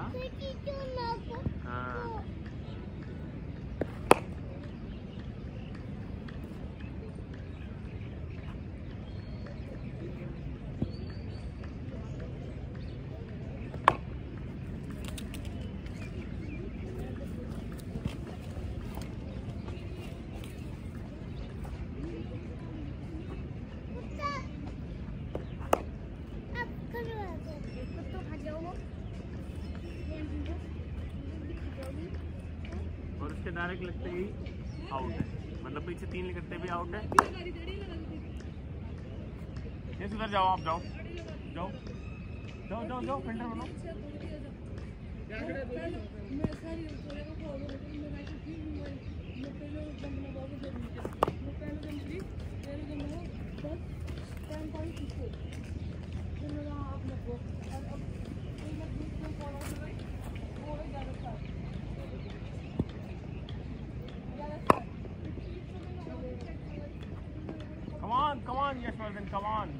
हाँ और उसके डायरेक्ट लगते ही आउट है, मतलब पीछे 3 लगते भी आउट है। ये उधर जाओ, आप जाओ जाओ जाओ जाओ जाओ, फील्डर बनो। Come on, Yashvardhan, come on.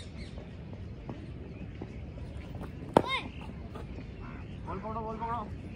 Ball पकड़ो, बॉल पकड़ो।